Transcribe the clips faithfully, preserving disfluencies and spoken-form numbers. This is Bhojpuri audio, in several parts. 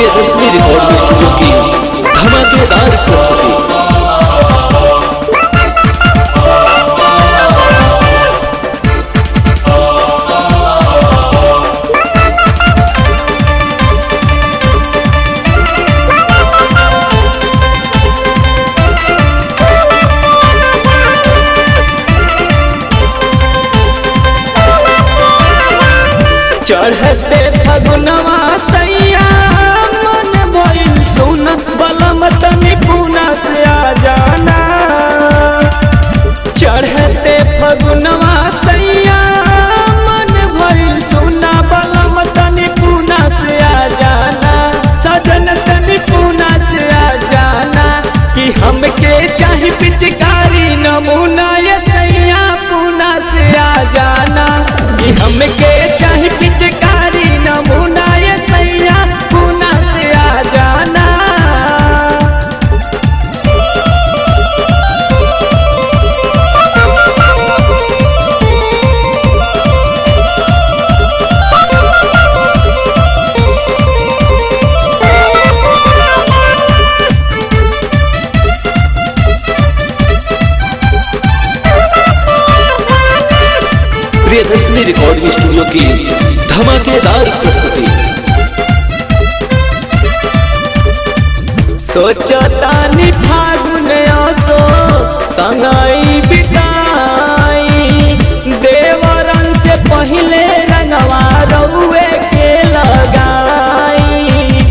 प्रियदर्शनी रिकॉर्डिंग स्टूडियो की धमाकेदार प्रस्तुति। चढ़ते फगुनवा सैया मन भइल सुन बलम तनी पूना से आ जाना। चढ़ते फगुनवा सैया मन भइल सुन बलम तनी पूना से आ जाना। सजन तनी पूना से आ जाना कि हमके चाहे पिचकारी नमूना ये सैया पूना से आ जाना। कि हमके चाहे पिचकारी नमूना ये सैया पूना से आ जाना। प्रियदर्शनी रिकॉर्डिंग स्टूडियो की धमाकेदार प्रस्तुति। सोचतानी फागुन आसो संगई बिताई देवरन से पहले रंगवा रउए के लगाई।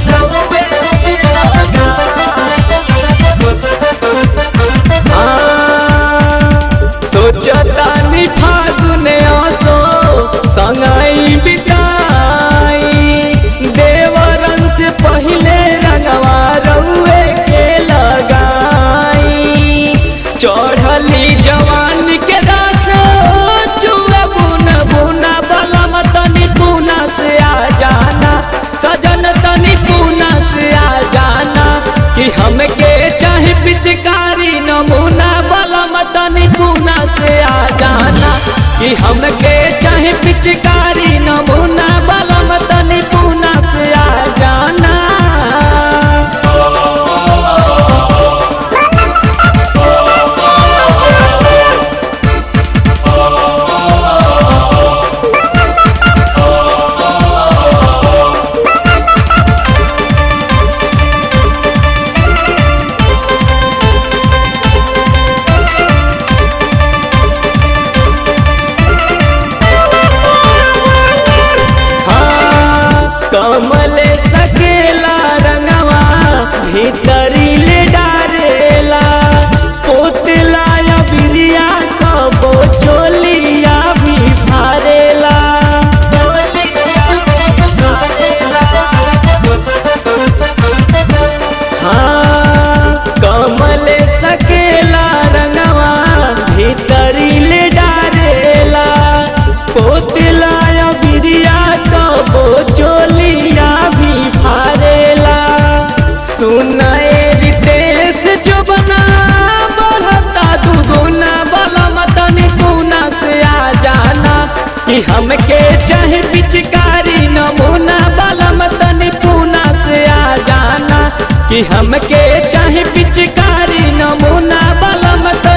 सोचतानी फागुन आसो संगई बिताई देवरन से पहले रंगवा रउए के लगाई। चढ़ली जवान के रस चुआ बुन बुना बलम तनी पूना से आ जाना। सजन तनी पूना से आ जाना कि हमके चाहे पिचकारी नमूना बलम तनी पूना से आ जाना। कि हमके चाहे पिचकारी नमूना बलम तनी पूना से आ जाना। कमले सकेला रंगवा भीतरी ले डारेला पोतला या बिरिया कबो चोलिया भी फारेला। हाँ कमले सकेला रंगवा भीतरी ले डारेला पोतला या बिरिया कबो चोलिया भी फारेला। सुनाए रितेश जो बना बढ़ता दुगुना बलम तनी पूना से आ जाना। कि हमके चाहे पिचकारी नमूना बलम तनी पूना से आ जाना। कि हमके चाहे पिचकारी नमूना बलम